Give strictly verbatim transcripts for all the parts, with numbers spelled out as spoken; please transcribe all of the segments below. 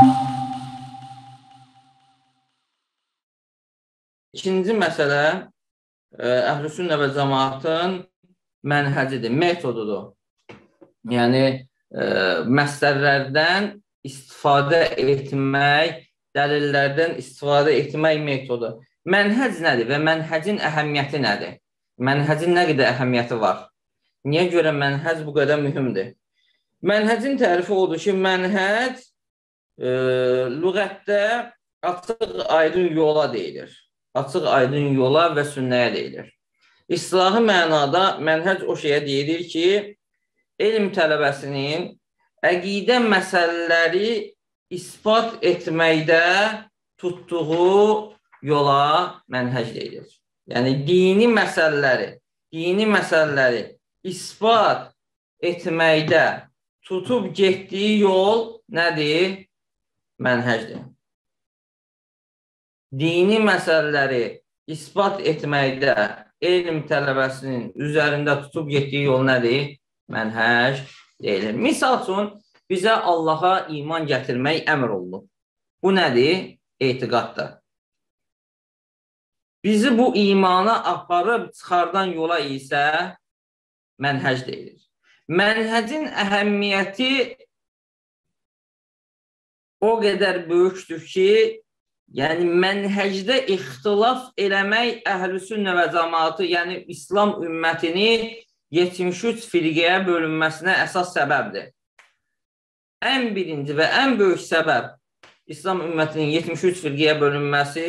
İkinci məsələ Əhl-i-Sünnə və Cəmaatın mənhəcidir, metodudur. Yəni, məsələlərdən istifadə etmək, dəlillərdən istifadə etmək metodu. Mənhəc nədir və mənhəcin əhəmiyyəti nədir? Mənhəcin nə qədər əhəmiyyəti var? Niyə görə mənhəc bu qədər mühümdür? Mənhəcin tərifi odur ki, mənhəc e, lüğətdə açıq aydın yola deyilir. Açıq aydın yola və sünnəyə deyilir. İstilahi mənada mənhəc o şeyə deyilir ki, elm tələbəsinin əqidə məsələləri ispat etməkdə tutduğu yola mənhəc deyilir. Yəni, dini məsələləri, dini məsələləri ispat etməkdə tutub getdiyi yol nədir? Mənhəcdir. Dini məsələləri ispat etməkdə elm tələbəsinin üzərində tutub getdiyi yol nədir? Mənhəc deyilir. Misal üçün, bizə Allaha iman gətirmək əmr olunub. Bu nədir? Etiqaddır. Bizi bu imana aparıb çıxardan yola isə mənhəc deyilir. Mənhəcin əhəmiyyəti o qədər böyükdür ki, yəni mənhəcdə ixtilaf eləmək Əhl-i-Sünnə və Cəmaatı, yəni İslam ümmətini yetmiş üç firqəyə bölünməsinə əsas səbəbdir. Ən birinci və ən böyük səbəb İslam ümmətinin yetmiş üç firqəyə bölünməsi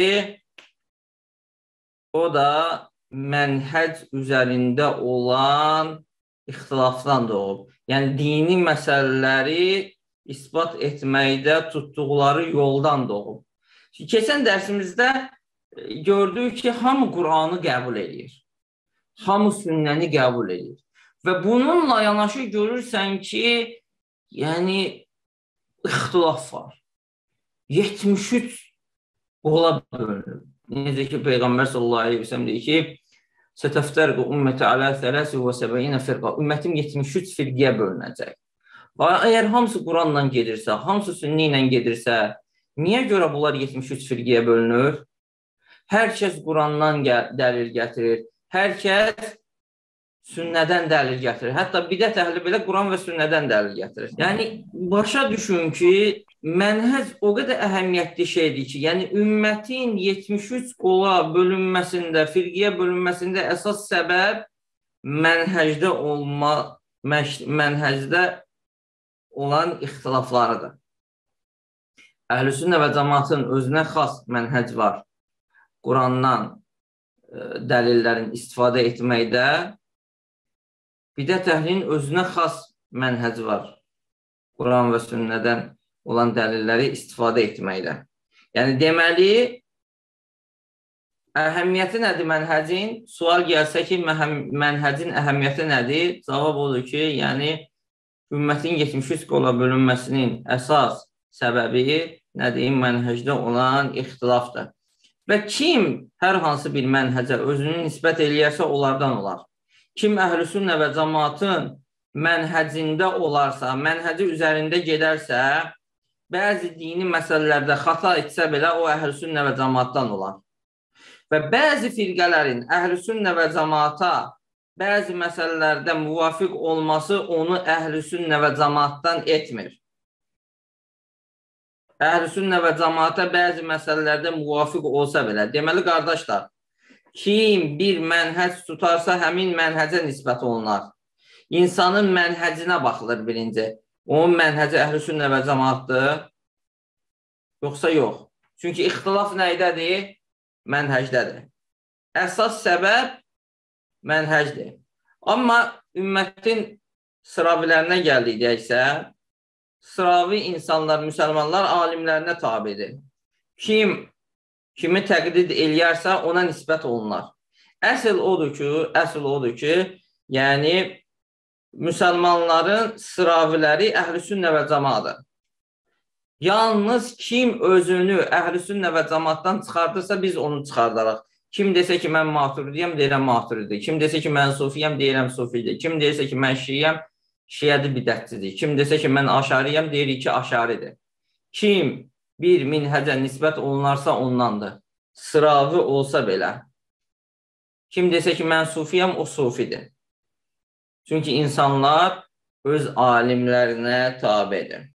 o da mənhəc üzərində olan ixtilafdan doğub. Yəni, dini məsələləri ispat etməkdə tutduqları yoldan doğub. Keçən dərsimizdə gördük ki, hamı Qur'anı qəbul edir. Hamı sünnəni qəbul edir. Və bununla yanaşı görürsən ki, yəni, ixtilaf var. yetmiş üç qola bölünür. Necə ki, Peyğəmbər sallallahu aleyhi və səlləm deyir ki, Sətəftərqü ümməti alə thələsi və səbəinə firqa. Ümmətim yetmiş üç firqəyə bölünəcək. Və əgər hamısı Quranla gedirsə, hamısı sünni ilə gedirsə, niyə görə bunlar yetmiş üç firqəyə bölünür? Hər kəs Qurandan dəlil gətirir. Hər kəs sünnədən dəlil gətirir. Hətta bidət əhli belə Quran və sünnədən dəlil gətirir. Yəni, başa düşün ki, mənhəc o qədər əhəmiyyətli şeydir ki, yəni ümmətin yetmiş üç qola bölünməsində, firqəyə bölünməsində əsas səbəb mənhəcdə olma, mənhəcdə olan ixtilaflarıdır. Əhl-i-Sünnə və Cəmaatın özünə xas mənhəc var. Qurandan dəlillərin istifadə etməkdə, bidət əhlinin özünə xas mənhəc var. Quran və sünnədən olan dəlilləri istifadə etməkdə. Yəni, deməli, əhəmiyyəti nədir mənhəcin? Sual gəlsə ki, mənhəcin əhəmiyyəti nədir? Cavab odur ki, yəni, ümmətin yetmiş üç qola bölünməsinin əsas səbəbi nədir? Mənhəcdə olan ixtilafdır. Və kim hər hansı bir mənhəcə özünü nisbət eləyərsə, onlardan olar. Kim Əhl-i-Sünnə və Cəmaatın mənhəcində olarsa, mənhəci üzərində gedərsə, bəzi dini məsələlərdə xata etsə belə o Əhl-i-Sünnə və Cəmaatdan olar. Və bəzi firqələrin Əhl-i-Sünnə və Cəmaata bəzi məsələlərdə müvafiq olması onu Əhl-i-Sünnə və Cəmaatdan etmir. Əhl-i-Sünnə və Cəmaata bəzi məsələlərdə müvafiq olsa belə. Deməli, qardaşlar, kim bir mənhəc tutarsa, həmin mənhəcə nisbət olunar. İnsanın mənhəcinə baxılır birinci. Onun mənhəci Əhl-i-Sünnə və Cəmaatdır, yoxsa yox. Çünki ixtilaf nəydədir? Mənhəcdədir. Əsas səbəb mənhəcdir. Amma ümmətin sıravilərinə gəldikdə sıravi insanlar, müsəlmanlar alimlərinə tabidir. Kim kimi təqlid eləyərsə ona nisbət olunar. Əsl odur ki, əsl odur ki, yəni müsəlmanların sıraviləri Əhl-i-Sünnə və Cəmaatdır. Yalnız kim özünü Əhl-i-Sünnə və Cəmaatdan çıxardırsa biz onu çıxardaraq. Kim desə ki, mən maturidiyəm, deyirəm maturidir. Kim desə ki, mən sufiyəm, deyirəm sufidir. Kim desə ki, mən şiyəm, şiyədir, bidətçidir. Kim desə ki, mən aşariyəm, deyirik ki, aşaridir. Kim bir minhəcə nisbət olunarsa ondandır. Sıravi olsa belə. Kim desə ki, mən sufiyəm, o sufidir. Çünki insanlar öz alimlərinə tabedir.